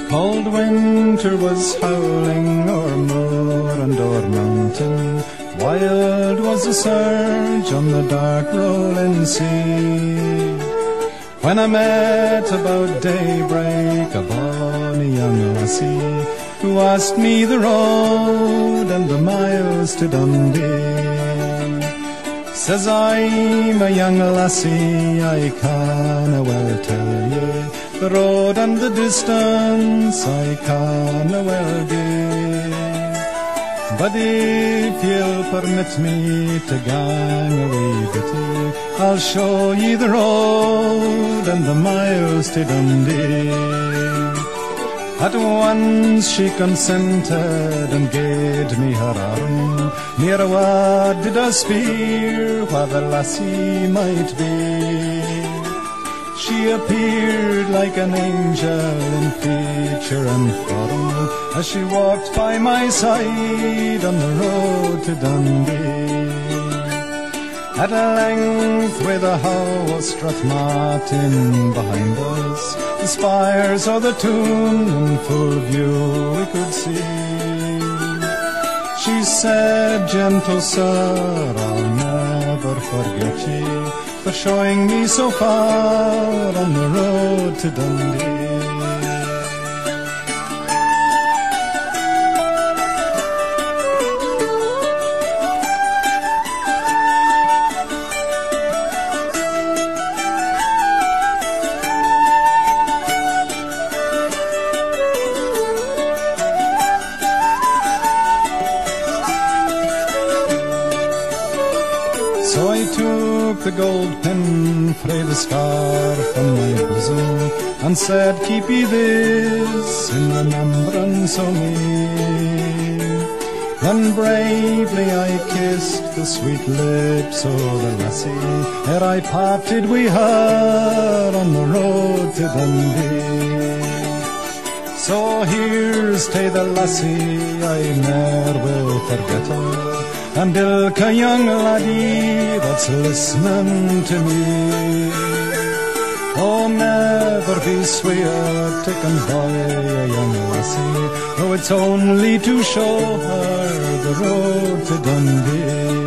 Cold winter was howling o'er moor and o'er mountain. Wild was the surge on the dark rolling sea. When I met about daybreak a bonny young lassie, who asked me the road and the miles to Dundee. Says I'm a young lassie, I canna well tell ye the road and the distance, I canna well give. But if you'll permit me to gang a wee bitty, I'll show ye the road and the miles to Dundee. At once she consented and gave me her arm. Near a word did I speir where the lassie might be. She appeared like an angel in feature and form as she walked by my side on the road to Dundee. At length, with a how of Strathmartin behind us, the spires of the town in full view we could see. She said, "Gentle sir, I'll never forget ye for showing me so far on the road to Dundee." So I took the gold pin frae the scarf on my bosom and said, "Keep ye this in remembrance o' me." Then bravely I kissed the sweet lips o' the lassie ere I parted wi' her on the road to Dundee. So here's tae the lassie I ne'er will forget her, and ilka young laddie that's listening to me. Oh, never be sweet taken by a young lassie, though it's only to show her the road to Dundee.